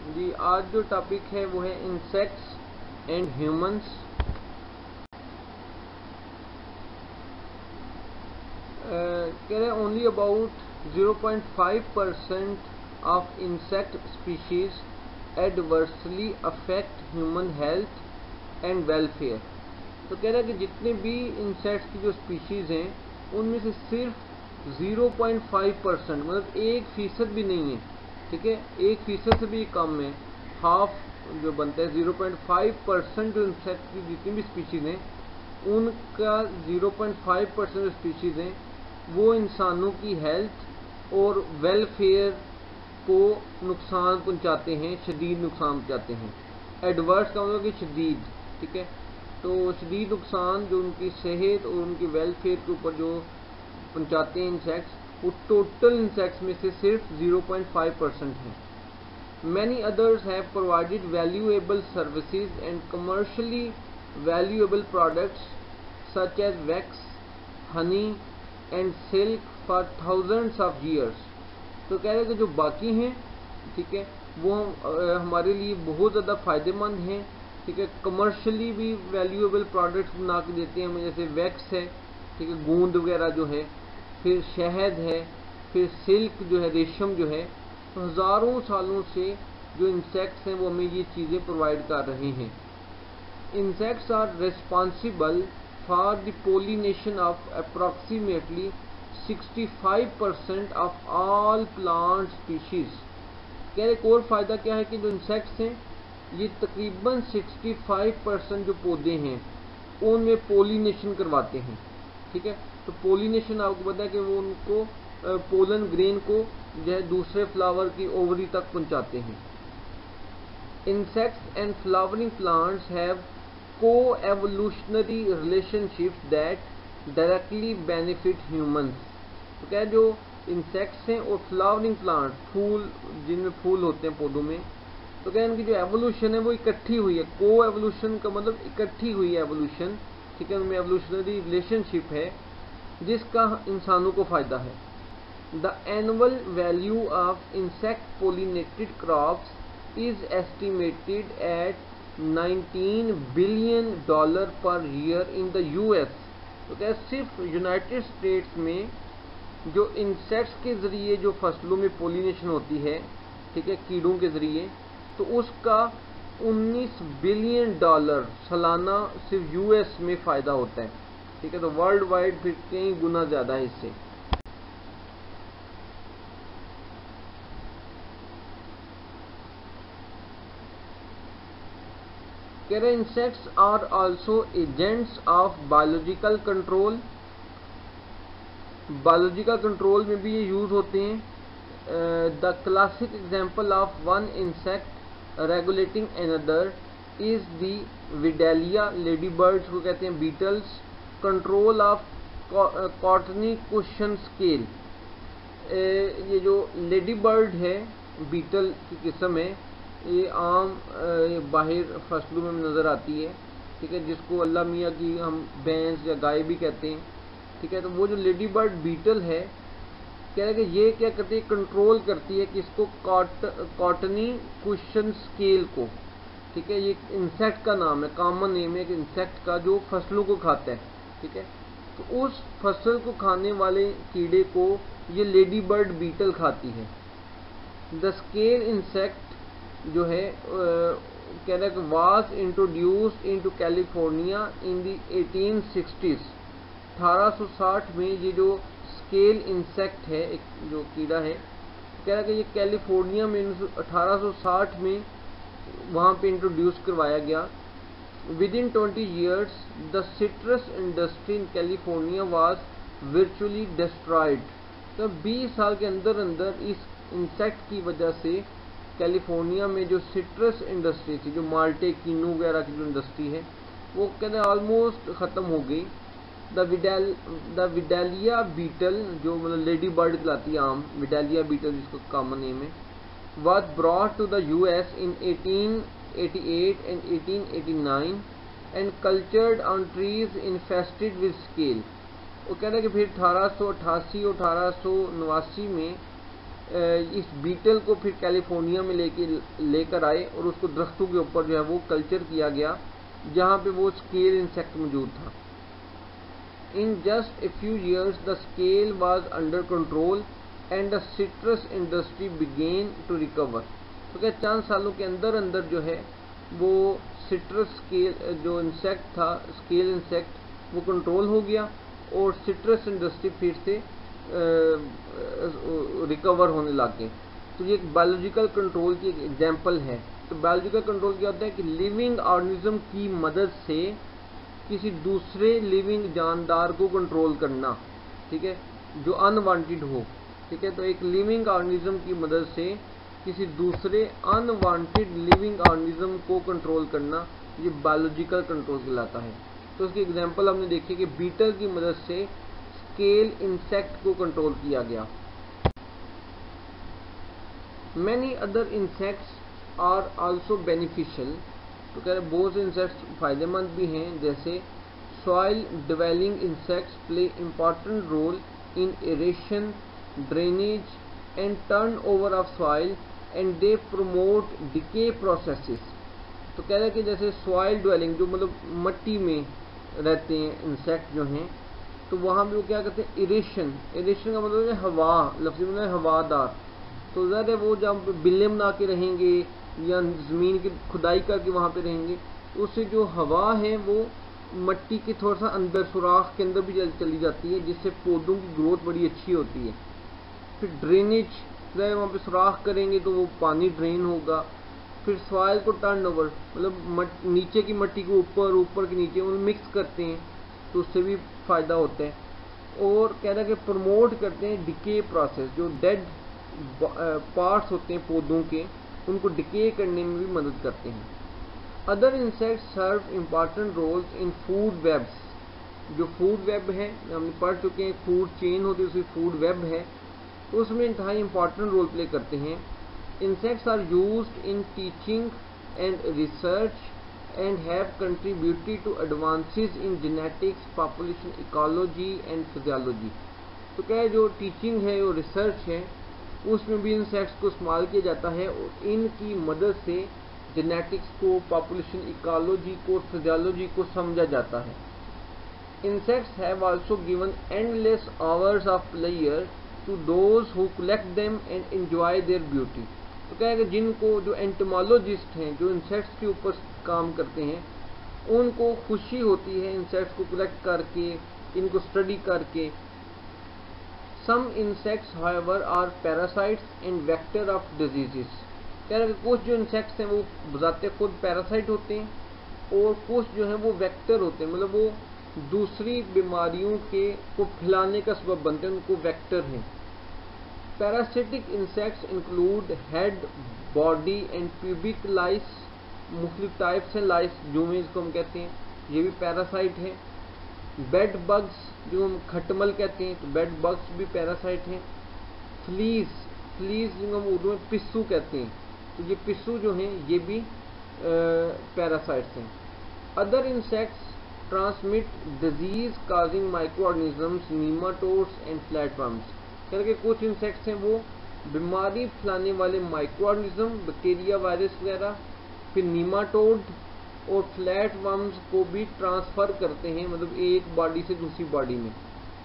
जी आज जो टॉपिक है वो है इंसेक्ट्स एंड ह्यूमंस। कह रहे only about 0.5% of insect species adversely affect human health and welfare. तो कह रहा है कि जितने भी इंसेक्ट्स की जो स्पीशीज हैं उनमें से सिर्फ 0.5% मतलब 1% भी नहीं है, ठीक है, 1% से भी कम है, हाफ जो बनता है 0.5% जो इंसेक्ट की जितनी भी स्पीशीज हैं उनका 0.5% स्पीशीज हैं वो इंसानों की हेल्थ और वेलफेयर को नुकसान पहुंचाते हैं, शदीद नुकसान पहुंचाते हैं। एडवर्स का मतलब कि शदीद, ठीक है, तो शदीद नुकसान जो उनकी सेहत और उनकी वेलफेयर के ऊपर जो पहुंचाते हैं इंसेक्ट्स, वो टोटल इंसेक्ट्स में से सिर्फ 0.5% है। Many others have provided valuable services and commercially valuable products such as wax, honey and silk for thousands of years। तो कह रहे हैं कि जो बाकी हैं, ठीक है, वो हमारे लिए बहुत ज़्यादा फ़ायदेमंद हैं, ठीक है, कमर्शियली भी वैल्यूएबल प्रोडक्ट्स बना के देते हैं हमें, जैसे वैक्स है, ठीक है, गूंद वगैरह जो है, फिर शहद है, फिर सिल्क जो है, रेशम जो है। तो हज़ारों सालों से जो इंसेक्ट्स हैं वो हमें ये चीज़ें प्रोवाइड कर रहे हैं। Insects are responsible for the pollination of approximately 65% of all plant species. क्या एक और फ़ायदा क्या है कि जो इंसेक्ट्स हैं ये तकरीबन 65% जो पौधे हैं उनमें पोलिनेशन करवाते हैं, ठीक है। तो पोलिनेशन आपको पता है कि वो उनको पोलन ग्रेन को जो है दूसरे फ्लावर की ओवरी तक पहुंचाते हैं। Insects and flowering plants have co-evolutionary relationships that directly benefit humans। तो क्या जो इंसेक्ट्स हैं और फ्लावरिंग प्लांट, फूल जिनमें फूल होते हैं पौधों में, तो क्या इनकी जो एवोल्यूशन है वो इकट्ठी हुई है। को एवोल्यूशन का मतलब इकट्ठी हुई है एवोल्यूशन, ठीक है, उनमें एवोल्यूशनरी रिलेशनशिप है जिसका इंसानों को फायदा है। The annual value of insect pollinated crops is estimated at $19 billion per year in the US. तो क्या सिर्फ यूनाइटेड स्टेट्स में जो इंसेक्ट्स के ज़रिए जो फसलों में पोलिनेशन होती है, ठीक है, कीड़ों के ज़रिए, तो उसका $19 बिलियन सालाना सिर्फ यूएस में फ़ायदा होता है, ठीक है। तो वर्ल्ड वाइड फिर कई गुना ज़्यादा है इससे। कह रहे insects are also agents of biological control. Biological control में भी ये यूज होते हैं। The classic example of one insect regulating another is the vedalia, lady birds को कहते हैं, beetles, control of cottony cushion scale. ये जो लेडी बर्ड है, बीटल की किस्म है, ये आम बाहर फसलों में नज़र आती है, ठीक है, जिसको अल्लाह मियाँ की हम भैंस या गाय भी कहते हैं, ठीक है। तो वो जो लेडी बर्ड बीटल है, कह रहे कि ये क्या करती है, कंट्रोल करती है कि इसको कॉटनी कुशन स्केल को, ठीक है, ये इंसेक्ट का नाम है, कॉमन नेम है एक इंसेक्ट का जो फसलों को खाता है, ठीक है। तो उस फसल को खाने वाले कीड़े को ये लेडी बर्ड बीटल खाती है। द स्केल इंसेक्ट जो है कह रहा है कि was introduced into California in the 1860s। 1860 में ये जो स्केल इंसेक्ट है, एक जो कीड़ा है, कह रहा है कि ये कैलिफोर्निया में 1860 में वहाँ पे इंट्रोड्यूस करवाया गया। Within 20 years, the citrus industry in California was virtually destroyed। तो 20 साल के अंदर अंदर इस इंसेक्ट की वजह से कैलिफोर्निया में जो सिट्रस इंडस्ट्री थी, जो माल्टे कीनू वगैरह की जो इंडस्ट्री है, वो कहते हैं ऑलमोस्ट ख़त्म हो गई। द विडेलिया बीटल, जो मतलब लेडी बर्ड कहलाती है आम, विडेलिया बीटल जिसको कॉमन नेम है, was brought to the US in 1888 and 1889 and cultured on trees infested with scale। वो कह रहे हैं कि फिर 1888 और 1889 में इस बीटल को फिर कैलिफोर्निया में लेकर आए और उसको दरख्तों के ऊपर जो है वो कल्चर किया गया जहाँ पे वो स्केल इंसेक्ट मौजूद था। In just a few years the scale was under control and the citrus industry began to recover. तो क्या चंद सालों के अंदर अंदर जो है वो सिट्रस स्केल जो इंसेक्ट था, स्केल इंसेक्ट, वो कंट्रोल हो गया और सिट्रस इंडस्ट्री फिर से रिकवर होने लग गए। तो ये एक बायोलॉजिकल कंट्रोल की एक एग्जाम्पल है। तो बायोलॉजिकल कंट्रोल क्या होता है कि लिविंग ऑर्गेनिज्म की मदद से किसी दूसरे लिविंग जानदार को कंट्रोल करना, ठीक है, जो अनवांटेड हो, ठीक है। तो एक लिविंग ऑर्गेनिज्म की मदद से किसी दूसरे अनवांटेड लिविंग ऑर्गेनिज्म को कंट्रोल करना, ये बायोलॉजिकल कंट्रोल कहलाता है। तो उसकी एग्जांपल हमने देखी कि बीटल की मदद से स्केल इंसेक्ट को कंट्रोल किया गया। Many other insects are also beneficial. तो कह रहे बहुत से इंसेक्ट्स फायदेमंद भी हैं, जैसे soil dwelling insects play important role in aeration, drainage and turn over of soil and they promote decay processes. तो कह रहे कि जैसे सॉइल डिवेलिंग जो मतलब मट्टी में रहते हैं इंसेक्ट जो हैं, तो वहाँ भी वो क्या करते हैं, इरेशन। इरेशन का मतलब है हवा, लफ्ज़ी मतलब हवादार। तो ज़्यादा वो जब बिल्ले बना के रहेंगे या ज़मीन की खुदाई करके वहाँ पे रहेंगे, तो उससे जो हवा है वो मट्टी के थोड़ा सा अंदर सुराख के अंदर भी चली जाती है, जिससे पौधों की ग्रोथ बड़ी अच्छी होती है। फिर ड्रेनेज, वहाँ पे सुराख करेंगे तो वो पानी ड्रेन होगा। फिर सॉइल को टर्न ओवर, मतलब नीचे की मट्टी को ऊपर, ऊपर के नीचे उन मिक्स करते हैं, तो उससे भी फ़ायदा होता है। और कह रहा है कि प्रमोट करते हैं डिके प्रोसेस, जो डेड पार्ट्स होते हैं पौधों के, उनको डिके करने में भी मदद करते हैं। Other insects serve important roles in food webs. जो फूड वेब है हमने पढ़ चुके हैं, फूड चेन होती है उसकी फूड वेब है, तो उसमें इंतहाई इंपॉर्टेंट रोल प्ले करते हैं। Insects are used in teaching and research and have contributed to advances in genetics, population ecology and physiology। तो क्या है, जो टीचिंग है और रिसर्च है उसमें भी इंसेक्ट्स को इस्तेमाल किया जाता है और इनकी मदद से जेनेटिक्स को, पॉपुलेशन इकोलॉजी को, फिजियोलॉजी को समझा जाता है। Insects have also given endless hours of pleasure to those who collect them and enjoy their beauty. तो क्या है कि जिनको, जो एंटोमोलॉजिस्ट हैं, जो इंसेक्ट्स के ऊपर काम करते हैं, उनको खुशी होती है इंसेक्ट्स को कलेक्ट करके, इनको स्टडी करके। Some insects however are parasites and vector of diseases. कह रहे कुछ जो इंसेक्ट्स हैं वो बजाते खुद पैरासाइट होते हैं और कुछ जो हैं वो वेक्टर होते हैं, मतलब वो दूसरी बीमारियों के को फैलाने का सबब बनते हैं, उनको वेक्टर हैं। Parasitic insects include head, body and pubic lice. मुख्तलिफ टाइप्स हैं लाइस जो में इसको हम कहते हैं, ये भी पैरासाइट है। बेड बग्स जो हम खटमल कहते हैं, तो बेड बग्स भी पैरासाइट हैं। फ्लीज, फ्लीज जिनको हम उर्दू में पिस्सू कहते हैं, तो ये पिस्सू जो हैं ये भी पैरासाइट्स हैं। Other insects transmit disease causing microorganisms, nematodes and flatworms. करके कुछ इंसेक्ट्स हैं वो बीमारी फैलाने वाले माइक्रो ऑर्गेनिज्म, बैक्टीरिया, वायरस वगैरह, फिर नीमाटोड और फ्लैट वर्म्स को भी ट्रांसफर करते हैं, मतलब एक बॉडी से दूसरी बॉडी में।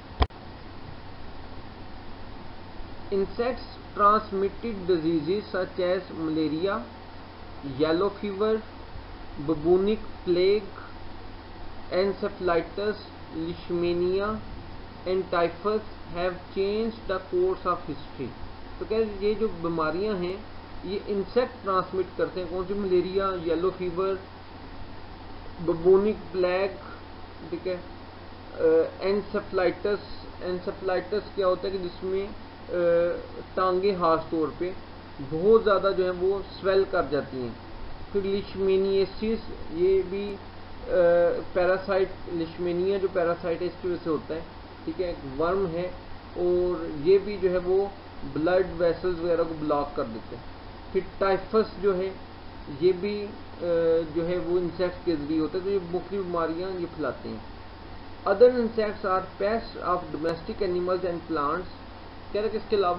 Insects transmitted diseases such as malaria, yellow fever, bubonic plague, encephalitis, leishmania and typhus have changed the course of history. तो क्या ये जो बीमारियां हैं ये इंसेक्ट ट्रांसमिट करते हैं। कौन सी? Malaria, yellow fever, bubonic plague, ठीक है, एन्सेफेलाइटिस। एन्सेफेलाइटिस क्या होता है कि जिसमें टांगे खास तौर पे बहुत ज़्यादा जो है वो स्वेल कर जाती हैं। फिर लिशमेनियासिस, ये भी पैरासाइट, लिशमेनिया जो पैरासाइट है इसकी वजह से होता है, ठीक है, एक वर्म है और ये भी जो है वो ब्लड वेसल्स वगैरह को ब्लॉक कर देते हैं। फिर टाइफस जो है ये भी जो है वो इंसेक्ट्स के जरिए होता है, तो ये मुख्तलिफ बीमारियाँ ये फैलाते हैं। Other insects are pest of domestic animals and plants. कह रहे कि इसके अलावा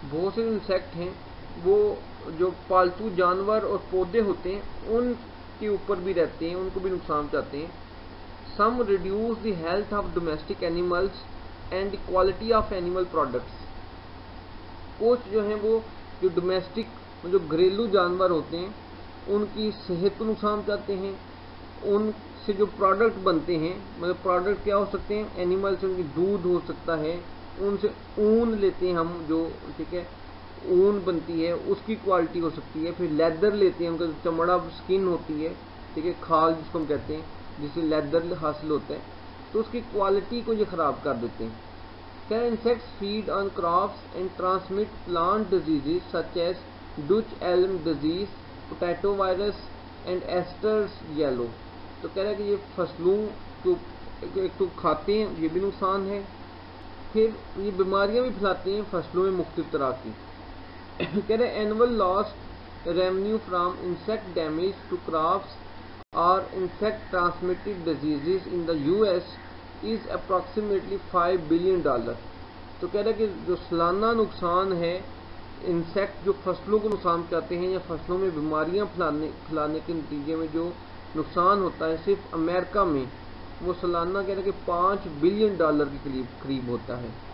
बहुत से इंसेक्ट हैं वो जो पालतू जानवर और पौधे होते हैं उनके ऊपर भी रहते हैं, उनको भी नुकसान पहुंचाते हैं। Some reduce the health of domestic animals and the quality of animal products. कुछ जो हैं वो जो डोमेस्टिक जो घरेलू जानवर होते हैं उनकी सेहत को नुकसान पहुंचाते हैं, उनसे जो प्रोडक्ट बनते हैं, मतलब प्रोडक्ट क्या हो सकते हैं, एनिमल से उनकी दूध हो सकता है, उनसे ऊन लेते हैं हम जो, ठीक है, ऊन बनती है उसकी क्वालिटी हो सकती है। फिर लेदर लेते हैं, उनका जो चमड़ा स्किन होती है, ठीक है, खाल जिसको हम कहते हैं, जिससे लेदर हासिल होता है, तो उसकी क्वालिटी को ये ख़राब कर देते हैं। क्या insects feed on crops and transmit plant diseases such as Dutch elm disease, potato virus and asters yellow. तो कह रहा है कि ये फसलों को एक तो खाते हैं, ये भी नुकसान है, फिर ये बीमारियां भी फैलाते हैं फसलों में मुख्तलिफ तरह की। कह रहे annual loss revenue from insect damage to crops और insect transmitted diseases in the US is approximately $5 billion. तो कह रहे कि जो सालाना नुकसान है इंसेक्ट जो फसलों को नुकसान पहुंचाते हैं या फसलों में बीमारियां फैलाने के नतीजे में जो नुकसान होता है सिर्फ अमेरिका में वो सालाना कह रहे कि $5 बिलियन के करीब होता है।